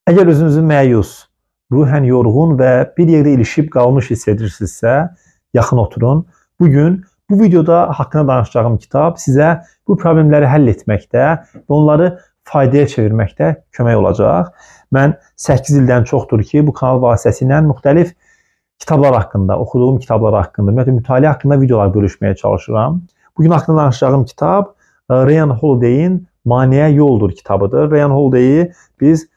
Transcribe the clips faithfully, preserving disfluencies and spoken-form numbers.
Əgər özünüzü məyus, ruhən yorğun və bir yerdə ilişib qalmış hiss edirsinizsə, yaxın oturun. Bugün bu videoda haqqında danışacağım kitab sizə bu problemləri həll etməkdə və onları faydaya çevirməkdə kömək olacaq. Mən səkkiz ildən çoxdur ki, bu kanal vasitəsilə müxtəlif kitablar haqqında, oxuduğum kitablar haqqında, ümumiyyətlə mütaliə haqqında videolar bölüşməyə çalışıram. Bugün haqqında danışacağım kitab Ryan Holiday'in Maneə Yoldur kitabıdır. Ryan Holiday'i biz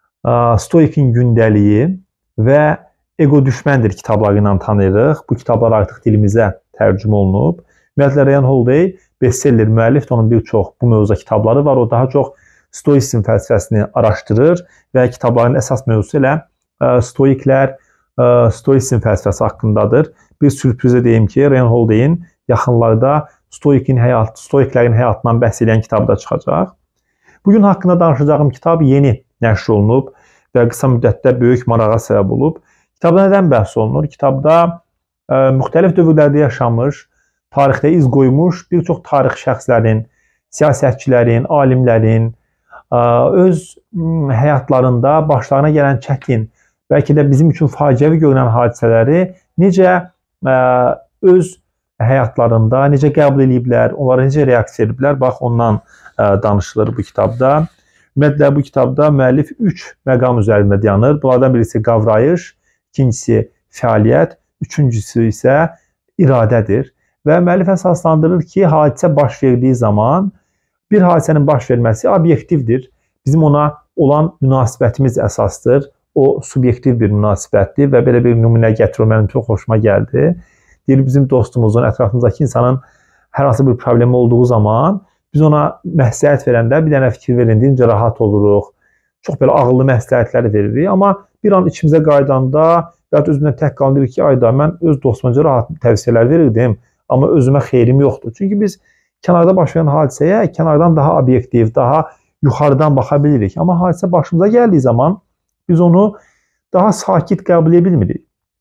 Stoikin gündəliyi və Ego düşməndir kitabları ilə tanıyırıq. Bu kitablar artıq dilimizə tərcümə olunub. Ümumiyyətlə, Ryan Holiday bestseller müəllifdir. Onun bir çox bu mövzuda kitabları var. O daha çox stoisizm fəlsəfəsini araşdırır və kitabların əsas mövzusu ilə stoiklər, stoisizm fəlsəfəsi haqqındadır. Bir sürprizə deyim ki, Ryan Holiday'in yaxınlarda stoikin həyat, stoiklərin həyatından bəhs edən kitabı da çıxacaq. Bugün haqqında danışacağım kitab yeni nəşr olunub və qısa müddətdə böyük marağa səbəb olub. Kitabda nədən bəhs olunur? Kitabda ə, müxtəlif dövrlərdə yaşamış, tarixdə iz qoymuş bir çox tarix şəxslərin, siyasətçilərin, alimlərin ə, öz ə, həyatlarında başlarına gələn çətin, bəlkə də bizim üçün faciəvi görünən hadisələri necə ə, öz həyatlarında necə qəbul ediblər, onlara necə reaksiya ediblər, bax ondan ə, danışılır bu kitabda. Ümumiyyətlə, bu kitabda müəllif üç məqam üzərində dayanır. Bunlardan birisi qavrayış, ikincisi fəaliyyət, üçüncüsü isə iradədir. Və müəllif əsaslandırır ki, hadisə baş verdiyi zaman bir hadisənin baş verməsi obyektivdir. Bizim ona olan münasibətimiz əsasdır. O, subyektiv bir münasibətdir və belə bir nümunə gətirir, mənim çox xoşuma gəldi. Deyir, bizim dostumuzun, ətrafımızdakı insanın hər hansı bir problemi olduğu zaman biz ona məsləhət verəndə bir dənə fikir verin, deyincə rahat oluruq. Çox belə ağıllı məsləhətləri veririk. Amma bir an içimizə qaydanda və ya özümdən tək qalır ki, ayda mən öz dostuma rahat təvsiyələr verirdim, amma özümə xeyrim yoxdur. Çünki biz kənarda baş verən hadisəyə kənardan daha obyektiv, daha yuxarıdan baxa bilirik. Amma hadisə başımıza gəldiyi zaman biz onu daha sakit qəbul edə bilmirik.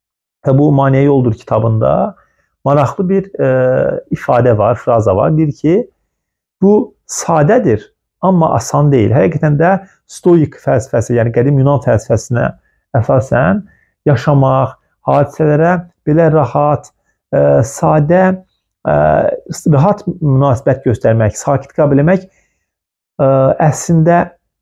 Və bu Maneə Yoldur kitabında maraqlı bir e, ifadə var, fraza var. Deyir ki, bu sadədir, amma asan deyil. Həqiqətən də stoik fəlsəfəsi, yəni qədim Yunan fəlsəfəsinə əsasən yaşamaq, hadisələrə belə rahat, ə, sadə, ə, rahat münasibət göstərmək, sakit qəbul etmək ə, əslində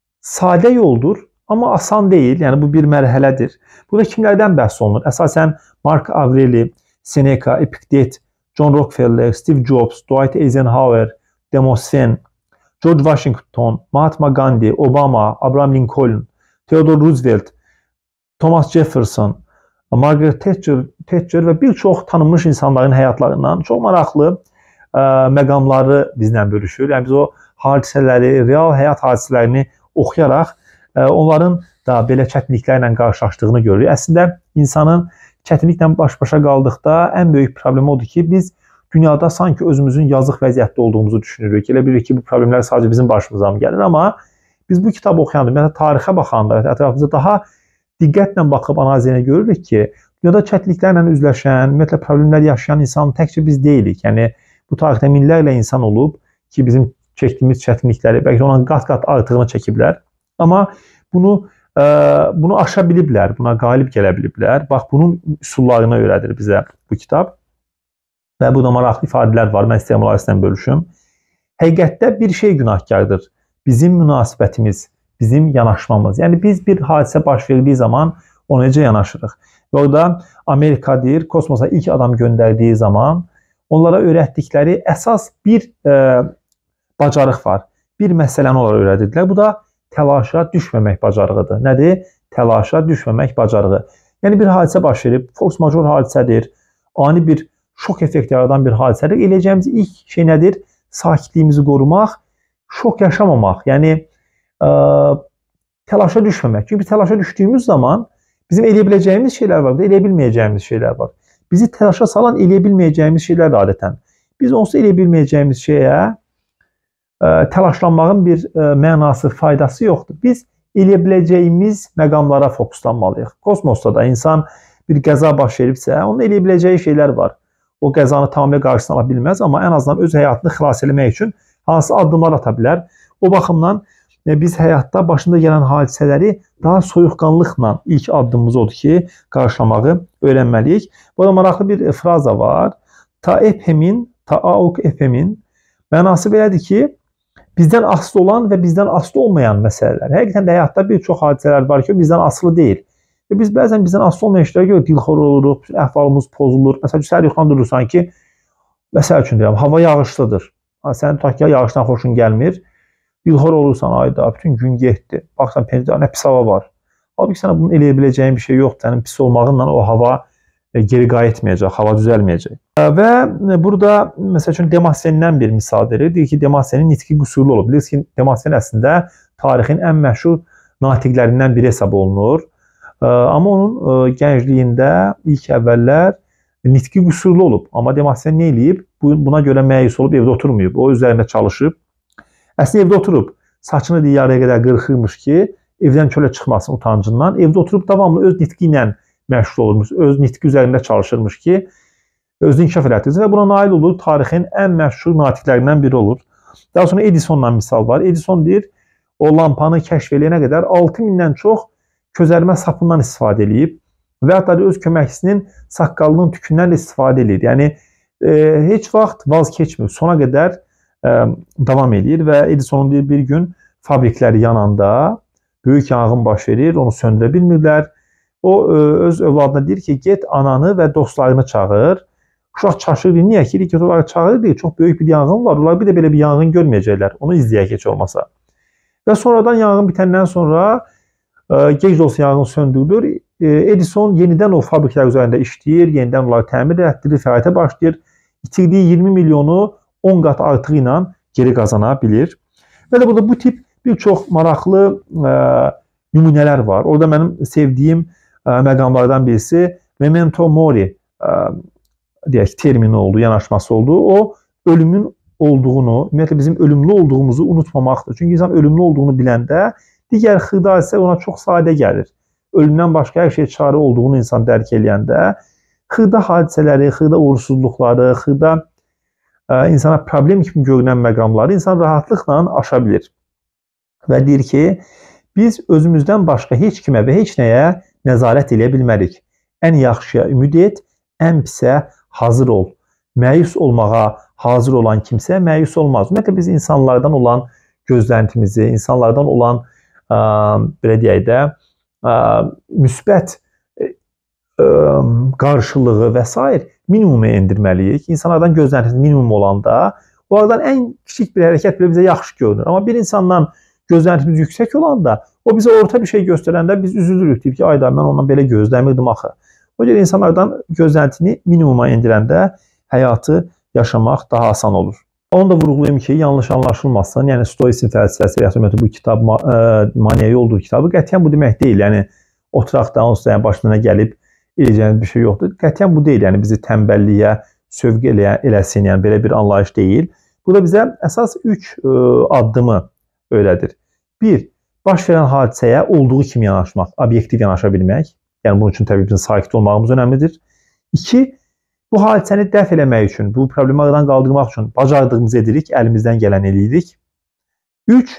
sadə yoldur, amma asan deyil. Yəni bu bir mərhələdir. Burada kimlərdən bəhs olunur? Əsasən Mark Aureli, Seneca, Epiktet, John Rockefeller, Steve Jobs, Dwight Eisenhower, Demosfen, George Washington, Mahatma Gandhi, Obama, Abraham Lincoln, Theodore Roosevelt, Thomas Jefferson, Margaret Thatcher, Thatcher və bir çox tanınmış insanların həyatlarından çox maraqlı ə, məqamları bizlə bölüşür. Yəni biz o hadisələri, real həyat hadisələrini oxuyaraq ə, onların da belə çətinliklərlə qarşılaşdığını görürük. Əslində insanın çətinliklə baş-başa qaldıqda ən böyük problemi odur ki, biz dünyada sanki özümüzün yazıq vəziyyətdə olduğumuzu düşünürük. Elə bilirik ki, bu problemlər sadəcə bizim başımıza mı gəlir, amma biz bu kitabı oxuyanda, məsələn, tarixə baxanda, ətrafımıza daha diqqətlə baxıb analiz edəndə görürük ki, dünyada çətinliklərlə üzləşən, ümumiyyətlə problemlər yaşayan insan təkcə biz deyilik. Yəni bu tarixdə minlərlə insan olub ki, bizim çəkdiyimiz çətinlikləri bəlkə ondan qat-qat artığını çəkiblər. Amma bunu ə, bunu aşa biliblər, buna qalib gələ biliblər. Bax, bunun üsullarını öyrədir bizə bu kitab. Və burada maraqlı ifadələr var, mən istəyirəm onları sizlə bölüşüm. Həqiqətdə bir şey günahkardır. Bizim münasibətimiz, bizim yanaşmamız. Yəni biz bir hadisə baş verdiyi zaman ona necə yanaşırıq? Və orada Amerika deyir, kosmosa ilk adam göndərdiyi zaman onlara öyrətdikləri əsas bir e, bacarıq var. Bir məsələni onlara öyrədirdilər. Bu da təlaşa düşməmək bacarığıdır. Nədir? Təlaşa düşməmək bacarığı. Yəni bir hadisə baş verib, force major hadisədir, ani bir şok effekti yaradan bir hadisədir. Eləyəcəyimiz ilk şey nədir? Sakitliyimizi qorumaq, şok yaşamamaq. Yəni ə, təlaşa düşməmək. Çünki təlaşa düşdüyümüz zaman bizim eləyə biləcəyimiz şeylər var, eləyə bilməyəcəyimiz şeylər var. Bizi təlaşa salan eləyə bilməyəcəyimiz şeylər də adətən. Biz onsuz eləyə bilməyəcəyimiz şeyə ə, təlaşlanmağın bir ə, mənası, faydası yoxdur. Biz eləyə biləcəyimiz məqamlara fokuslanmalıyıq. Kosmosda da insan bir qəza baş veribsə, onun eləyə biləcəyi şeylər var. O qəzanı tamamilə qarşısına ala bilməz, amma ən azından öz həyatını xilas eləmək üçün hansı addımlar ata bilər. O baxımdan biz həyatda başında gələn hadisələri daha soyuqqanlıqla ilk addımımız odur ki, qarşılamağı öyrənməliyik. Burada maraqlı bir fraza var. Taephemin, taauqephemin mənası belədir ki, bizdən asılı olan və bizdən asılı olmayan məsələlər. Həqiqətən də həyatda bir çox hadisələr var ki, bizdən asılı deyil. Və biz bəzən bizdən asılı olmayan işlərə görə dilxor oluruq, əhvalımız pozulur. Məsələn, səhər yuxudan durursan ki, məsəl üçün deyirəm, hava yağışlıdır. Sənin tutaq ki, yağışdan xoşun gəlmir. Dilxor olursan, ayda, bütün gün getdi. Baxsan, pencərə, nə pis hava var. Halbuki sənə bunu eləyə biləcəyin bir şey yoxdur. Sənin pis olmağınla o hava geri qayıtmayacaq, hava düzəlməyəcək. Və burada, məsəl üçün, Demassendən bir misal verir. Deyir ki, Demassenin nitqi qüsurlu olub. Bilirsiniz ki, Demassen əslində tarixin ən məşhur natiqlərindən biri hesab olunur. Amma onun gəncliyində ilk əvvəllər nitqi qüsurlu olub. Amma Demassen nə eləyib? Buna görə məyus olub, evdə oturmayıb. O üzərində çalışıb. Əslində evdə oturub. Saçını yarıya qədər qırxırmış ki, evdən çölə çıxmasın utancından. Evdə oturub davamlı öz nitqi ilə məşğul olurmuş. Öz nitqi üzərində çalışırmış ki, özünü inkişaf elətdirsin və buna nail olur. Tarixin ən məşhur natiqlərindən biri olur. Daha sonra Edisonla misal var. Edison deyir, o lampanı kəşf eləyənə qədər altı mindən çox közərmə sapından istifadə edib və hətta öz köməkçisinin saqqalının tükündən də istifadə edir. Yəni, e, heç vaxt vaz keçmir. Sona qədər e, davam edir və Edisonun deyir, bir gün fabrikləri yananda böyük yanğın baş verir, onu söndürə bilmirlər. O öz övladına deyir ki, get ananı və dostlarını çağır. Uşaq çaşır, niyə ki, ki onları çağırır deyir, çox böyük bir yanğın var. Onlar bir də belə bir yanğın görməyəcəklər. Onu izləyək heç olmasa. Və sonradan yanğın bitəndən sonra gec də olsa yanğın söndürülür. Edison yenidən o fabriklər üzərində işləyir, yenidən onları təmir etdirir, fəaliyyətə başlayır. İtirdiyi iyirmi milyonu on qat artığı ilə geri qazana bilir. Və də burada bu tip bir çox maraqlı nümunələr var. Orada mənim sevdiyim məqamlardan birisi memento mori deyək, termini oldu, yanaşması oldu. O, ölümün olduğunu, ümumiyyətlə bizim ölümlü olduğumuzu unutmamaqdır. Çünki insan ölümlü olduğunu biləndə digər xırda isə ona çox sadə gəlir. Ölümdən başqa hər şey çarə olduğunu insan dərk eləyəndə xırda hadisələri, xırda uğursuzluqları, xırda insana problem kimi görünən məqamları insan rahatlıqla aşa bilir. Və deyir ki, biz özümüzdən başqa heç kimə və heç nəyə nəzarət eləyə bilmərik. Ən yaxşıya ümid et, ən pisə hazır ol. Məyus olmağa hazır olan kimsə məyus olmaz. Ümumiyyətlə, biz insanlardan olan gözləntimizi, insanlardan olan, ə, belə deyək də, ə, müsbət ə, qarşılığı və s. minimuma endirməliyik. İnsanlardan gözləntimiz minimum olanda, onlardan ən kiçik bir hərəkət belə bizə yaxşı görünür. Amma bir insandan gözləntimiz yüksək olanda, o bizə orta bir şey göstərəndə biz üzülürük. Deyib ki, ayda mən ondan belə gözləmirdim axı. O görə insanlardan gözləntini minimuma endirəndə həyatı yaşamaq daha asan olur. Onu da vurğulayım ki, yanlış anlaşılmasın. Yəni, Stoisin fəlsəfəsi, yəni, bu kitab, Maniya Yoldur kitabı qətiyyən bu demək deyil. Yəni, oturaq da, onsuz da başına gəlib eləyəcəyiniz bir şey yoxdur. Qətiyyən bu deyil. Yəni, bizi tənbəlliyə, sövq eləsin, yəni, belə bir anlayış deyil. Bu da bizə əsas üç addımı öyrədir. Bir, baş verən hadisəyə olduğu kimi yanaşmaq, obyektiv yanaşa bilmək. Yəni, bunun üçün təbii bizim sakit olmağımız önəmlidir. İki, bu hadisəni dəf eləmək üçün, bu problemi aradan qaldırmaq üçün bacardığımızı edirik, əlimizdən gələn eləyirik. Üç,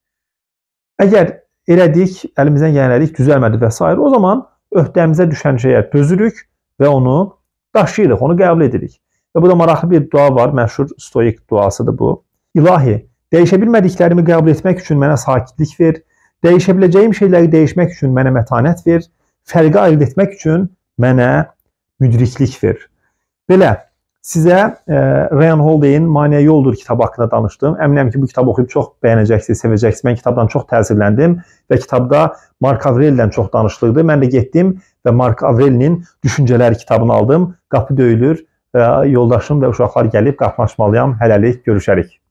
əgər elədik, əlimizdən gələn elədik, düzəlmədi və s. o zaman öhdəmizə düşən şeyə dözürük və onu daşıyırıq, onu qəbul edirik. Və burada maraqlı bir dua var, məşhur stoik duasıdır bu. İlahi, dəyişə bilmədiklərimi qəbul etmək üçün mənə sakitlik ver, dəyişə biləcəyim şeyləri dəyişmək üçün mənə mətanət ver, fərqi ayırt etmək üçün mənə müdriklik ver. Belə, sizə e, Ryan Holiday'in Maniya Yoldur kitabı haqqında danışdım. Əminəm ki, bu kitabı oxuyub çox bəyənəcəksiniz, sevəcəksiniz. Mən kitabdan çox təsirləndim və kitabda Mark Aureli'dən çox danışılırdı. Mən də getdim və Mark Aureli'nin Düşüncələri kitabını aldım. Qapı döyülür, e, yoldaşım və uşaqlar gəlib qapını açmalıyam. Hələlik görüşərik.